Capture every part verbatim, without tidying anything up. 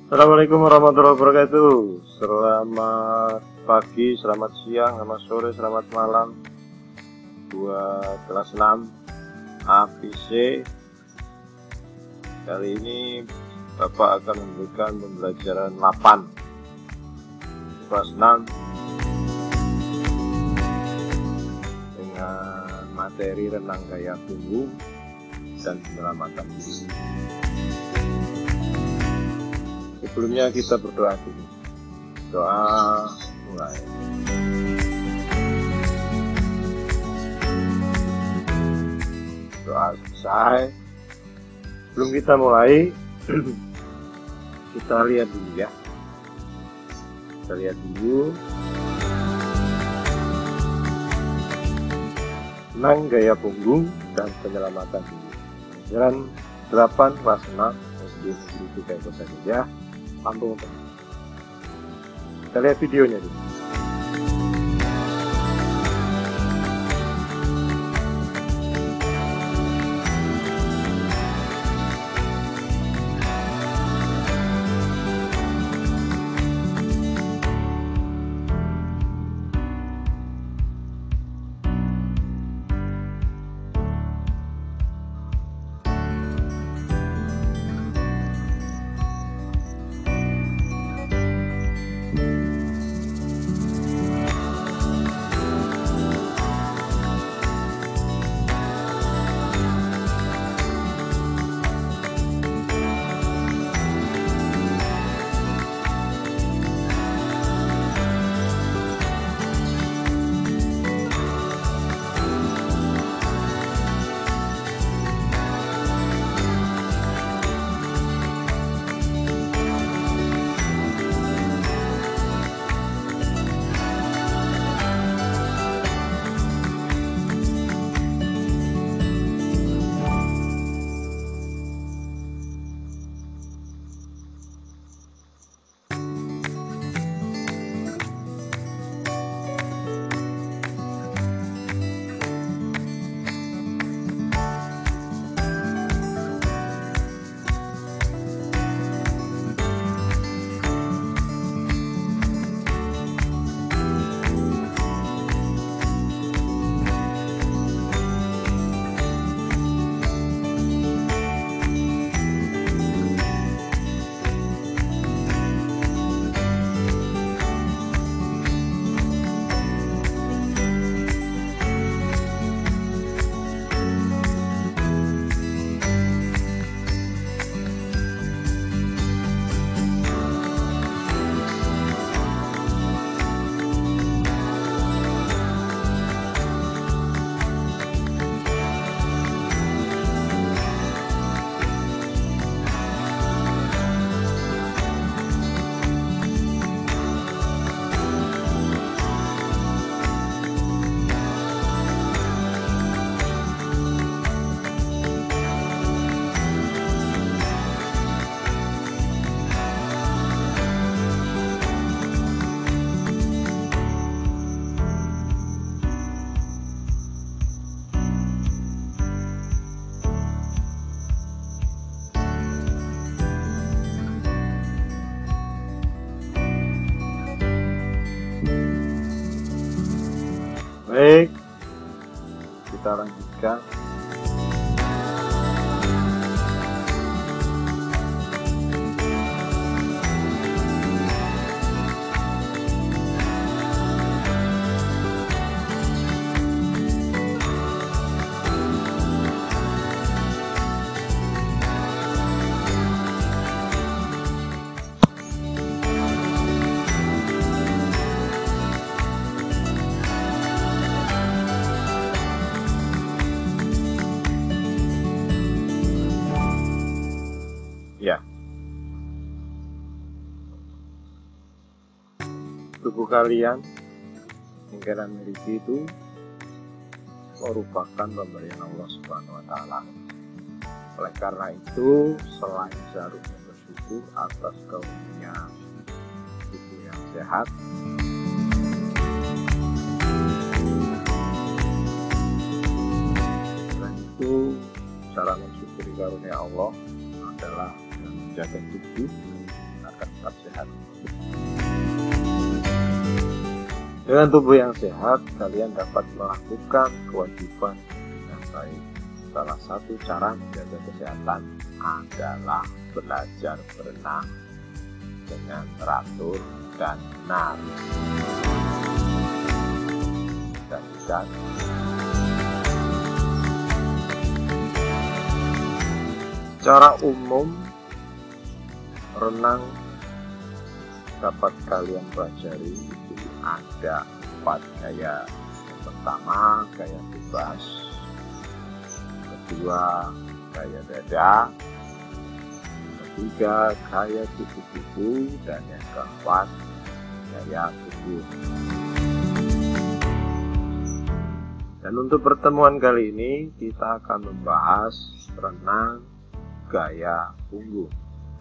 Assalamualaikum warahmatullahi wabarakatuh. Selamat pagi, selamat siang, selamat sore, selamat malam buat kelas enam A B C. Kali ini Bapak akan memberikan pembelajaran delapan kelas enam dengan materi renang gaya punggung dan penyelamatan diri. Sebelumnya kita berdoa dulu. Doa mulai. Doa selesai. Sebelum kita mulai, kita lihat dulu ya. Kita lihat dulu. Renang gaya punggung dan penyelamatan diri. Pelajaran delapan kelas enam S D Negeri tiga Kota Gajah, Lampung Tengah. Kita lihat videonya dulu. Baik, kita lanjutkan. Ya, tubuh kalian yang kalian miliki itu merupakan pemberian Allah Subhanahu wa Ta'ala. Oleh karena itu, selain seharusnya bersyukur atas karunia tubuh yang sehat, selain itu cara mensyukuri karunia Allah adalah menjaga tubuh agar tetap sehat. Dengan tubuh yang sehat, kalian dapat melakukan kewajiban dengan baik. Salah satu cara menjaga kesehatan adalah belajar berenang dengan teratur dan benar. Dan juga secara umum, renang dapat kalian pelajari itu ada empat gaya. Yang pertama, gaya bebas. Kedua, gaya dada. Ketiga, gaya kupu-kupu. Dan yang keempat, gaya punggung. Dan untuk pertemuan kali ini kita akan membahas renang gaya punggung.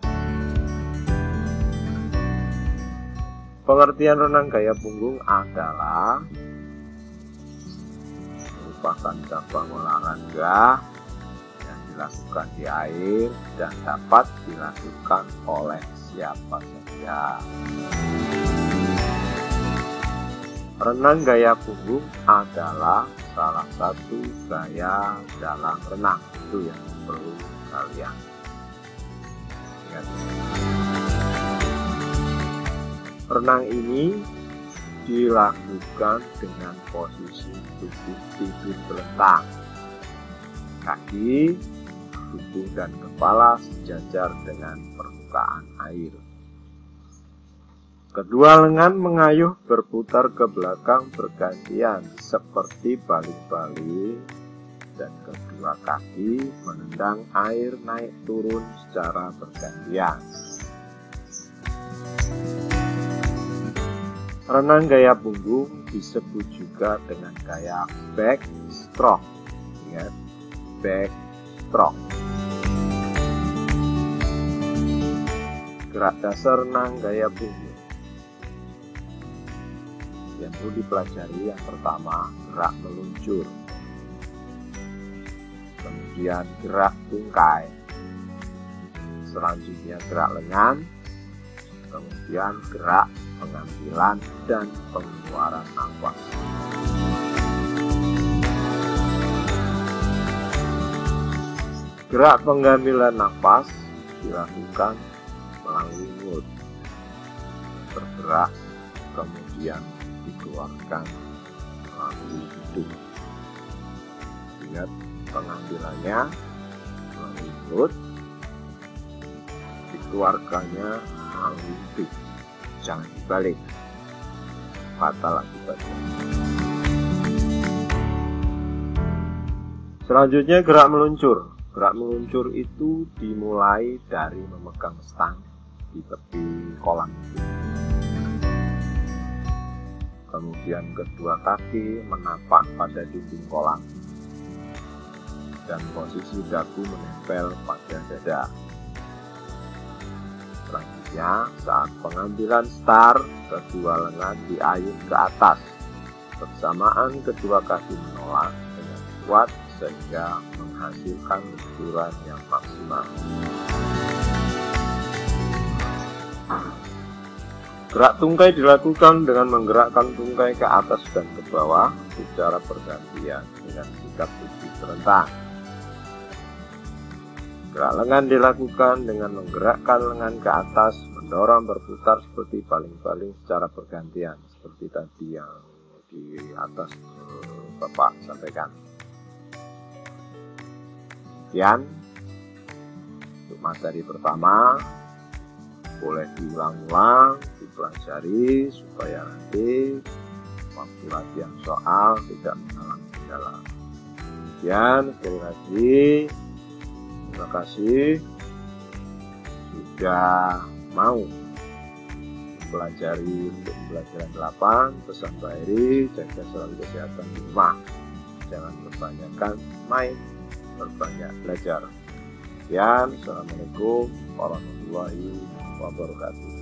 Pengertian renang gaya punggung adalah merupakan cabang olahraga yang dilakukan di air dan dapat dilakukan oleh siapa saja. Renang gaya punggung adalah salah satu gaya dalam renang, itu yang perlu kalian ingat. Renang ini dilakukan dengan posisi tubuh tidur telentang, kaki, tubuh dan kepala sejajar dengan permukaan air. Kedua lengan mengayuh berputar ke belakang bergantian seperti baling-baling, dan kedua kaki menendang air naik turun secara bergantian. Renang gaya punggung disebut juga dengan gaya backstroke. Ingat, backstroke. Gerak dasar renang gaya punggung yang perlu dipelajari, yang pertama gerak meluncur, kemudian gerak tungkai, selanjutnya gerak lengan, kemudian gerak pengambilan dan pengeluaran nafas. Gerak pengambilan nafas dilakukan melalui mulut, bergerak kemudian dikeluarkan melalui hidung. Ingat, pengambilannya melalui mulut, dikeluarkannya melalui hidung. Jangan dibalik, fatal akibatnya. Selanjutnya gerak meluncur. Gerak meluncur itu dimulai dari memegang stang di tepi kolam itu. Kemudian kedua kaki menapak pada dinding kolam dan posisi dagu menempel pada dada. Selanjutnya, saat pengambilan start, kedua lengan diayun ke atas. Bersamaan kedua kaki menolak dengan kuat sehingga menghasilkan luncuran yang maksimal. Gerak tungkai dilakukan dengan menggerakkan tungkai ke atas dan ke bawah secara bergantian dengan sikap tubuh terentang. Gerak lengan dilakukan dengan menggerakkan lengan ke atas, mendorong berputar seperti baling-baling secara bergantian, seperti tadi yang di atas Bapak sampaikan. Sekian untuk materi pertama, boleh diulang-ulang, dipelajari supaya nanti waktu latihan soal tidak mengalami kendala. Sekian, sekali lagi terima kasih sudah mau mempelajari untuk pembelajaran delapan. Pesan Pak Heri, jaga selalu kesehatan di rumah, jangan kebanyakan main, berbanyak belajar. Sekian, assalamualaikum warahmatullahi wabarakatuh.